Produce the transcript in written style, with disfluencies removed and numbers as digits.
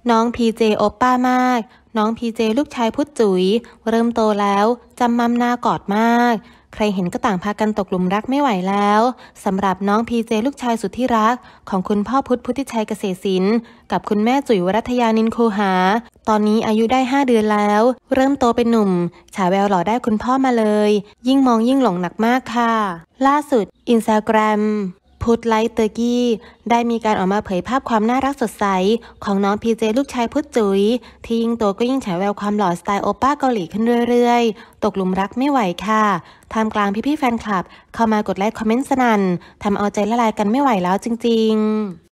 น้องพีเจโอปป้ามากน้องพีเจลูกชายพุทธจุ๋ยเริ่มโตแล้วจำมัมหน้ากอดมากใครเห็นก็ต่างพากันตกหลุมรักไม่ไหวแล้วสำหรับน้องพีเจลูกชายสุดที่รักของคุณพ่อพุทธพุทธิชัยเกษตรศิลป์กับคุณแม่จุ๋ยวรัตยานินคูหาตอนนี้อายุได้5 เดือนแล้วเริ่มโตเป็นหนุ่มฉายแววหล่อได้คุณพ่อมาเลยยิ่งมองยิ่งหลงหนักมากค่ะล่าสุด Instagramพุทธไลท์เตอร์กี้ได้มีการออกมาเผยภาพความน่ารักสดใสของน้องพีเจลูกชายพุทธจุ๋ยที่ยิ่งโตก็ยิ่งฉายแววความหล่อสไตล์โอป้าเกาหลีขึ้นเรื่อยๆตกหลุมรักไม่ไหวค่ะท่ามกลางพี่ๆแฟนคลับเข้ามากดไลค์คอมเมนต์สนั่นทำเอาใจละลายกันไม่ไหวแล้วจริงๆ